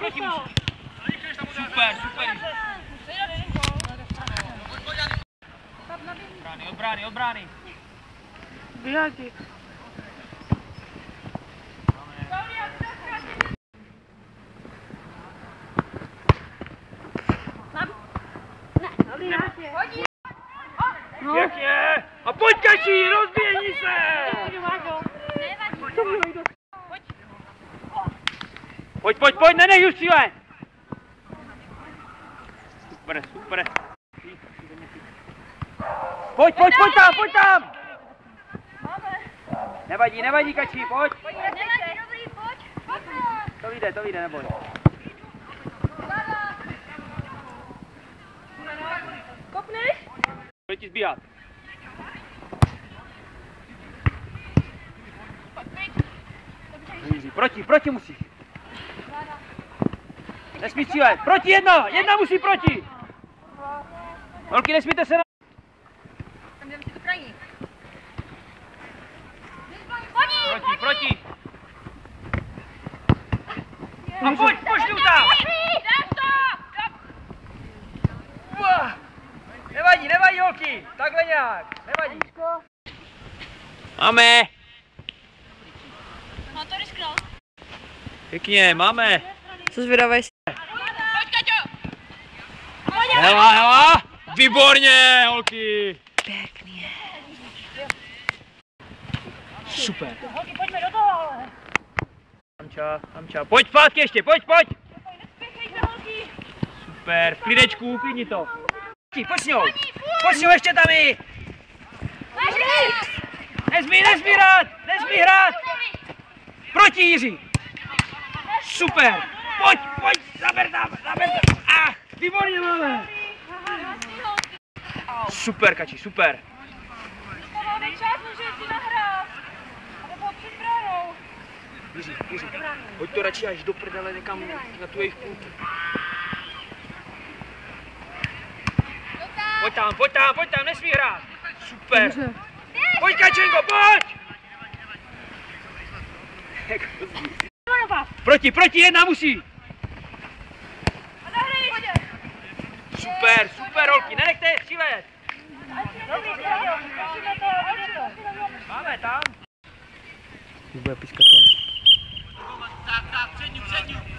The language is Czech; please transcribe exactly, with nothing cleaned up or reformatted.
proti musí. Super, super. Od brány, od brány, od brány. Vyhádí. Pěkně! A pojď Kačí, rozběhni se! Pojď, pojď, pojď, nenech už cíle! Super, super. Pojď, pojď, pojď tam, pojď tam! Nevadí, nevadí Kačí, pojď! Nevadí, dobrý, pojď! To vyjde, to vyjde, neboj. Kopneš? Pojď ti zbíhat. Proti, proti musíš. Nesmí cílet. Proti jedna, jedna musí proti. Holky, nesmíte se na... Tam jdeme si to krajní. Proti, proti. A pojď, pošli tam. Nevadí, nevadí holky, takhle nějak, nevadí. Máme. No to risknul. Pěkně, máme. Co zvědavej se? Pojď, Kaťo! Hela, hela, výborně, holky. Pěkně. Super. Holky, pojďme do toho, ale. Tamča, tamča, pojď zpátky ještě, pojď, pojď. Nespěchejte, holky. Super, v klidečku, uklidni to. Pojď s ňou, pojď s ňou ještě tam i. Nesmí, nesmí hrát, nesmí hrát. Proti Jiří. Super, pojď, pojď, zaber tam, zaber tam. Ah, výborně máme. Super, Kači, super. Máme čas, může si nahrát. A nebo před bránou. Jiří, Jiří, hoď to radši až do prdele někam na tu jejich půlku. Pojď tam, pojď tam, pojď tam, nesmí hrát. Super. Pojď Kačenko, pojď. Proti, proti, jedna musí. Super, super holky, nenechte je střílet. Máme tam. Už bude pískat konec. Tak, tak, přední, přední.